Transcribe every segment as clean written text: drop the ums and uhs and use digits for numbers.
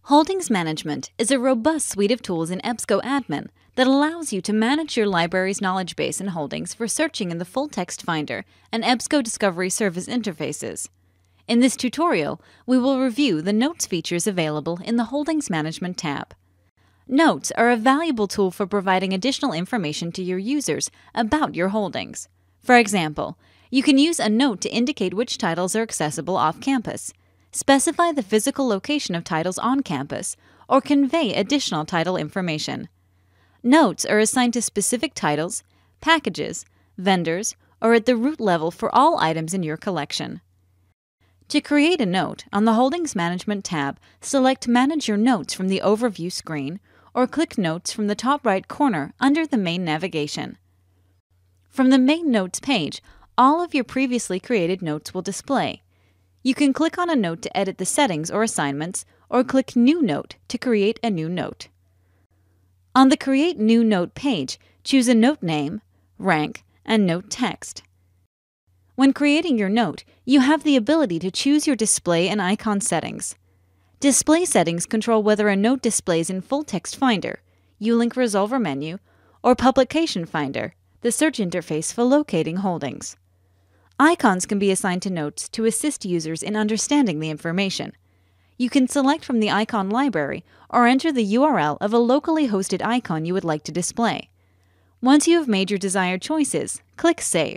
Holdings Management is a robust suite of tools in EBSCOadmin that allows you to manage your library's knowledge base and holdings for searching in the Full Text Finder and EBSCO Discovery Service interfaces. In this tutorial, we will review the Notes features available in the Holdings Management tab. Notes are a valuable tool for providing additional information to your users about your holdings. For example, you can use a note to indicate which titles are accessible off-campus, specify the physical location of titles on campus, or convey additional title information. Notes are assigned to specific titles, packages, vendors, or at the root level for all items in your collection. To create a note, on the Holdings Management tab, select Manage Your Notes from the Overview screen, or click Notes from the top right corner under the main navigation. From the main Notes page, all of your previously created notes will display. You can click on a note to edit the settings or assignments, or click New Note to create a new note. On the Create New Note page, choose a note name, rank, and note text. When creating your note, you have the ability to choose your display and icon settings. Display settings control whether a note displays in Full Text Finder, U-Link Resolver menu, or Publication Finder, the search interface for locating holdings. Icons can be assigned to notes to assist users in understanding the information. You can select from the icon library or enter the URL of a locally hosted icon you would like to display. Once you have made your desired choices, click Save.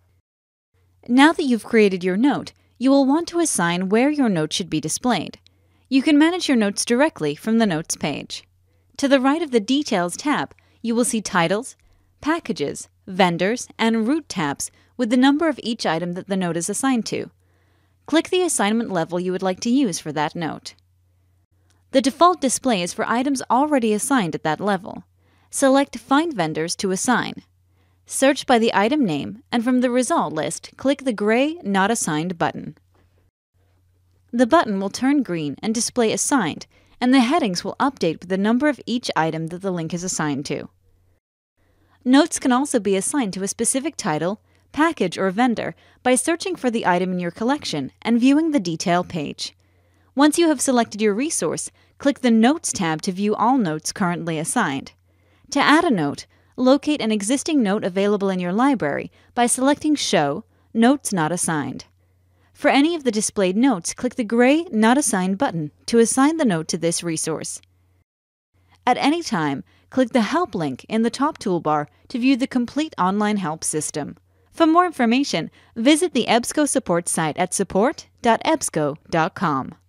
Now that you've created your note, you will want to assign where your note should be displayed. You can manage your notes directly from the Notes page. To the right of the Details tab, you will see titles, packages, vendors, and root tabs with the number of each item that the note is assigned to. Click the assignment level you would like to use for that note. The default display is for items already assigned at that level. Select Find Vendors to assign. Search by the item name, and from the result list, click the gray Not Assigned button. The button will turn green and display Assigned, and the headings will update with the number of each item that the link is assigned to. Notes can also be assigned to a specific title, package, or vendor by searching for the item in your collection and viewing the detail page. Once you have selected your resource, click the Notes tab to view all notes currently assigned. To add a note, locate an existing note available in your library by selecting Show, Notes Not Assigned. For any of the displayed notes, click the gray Not Assigned button to assign the note to this resource. At any time, click the Help link in the top toolbar to view the complete online help system. For more information, visit the EBSCO support site at support.ebsco.com.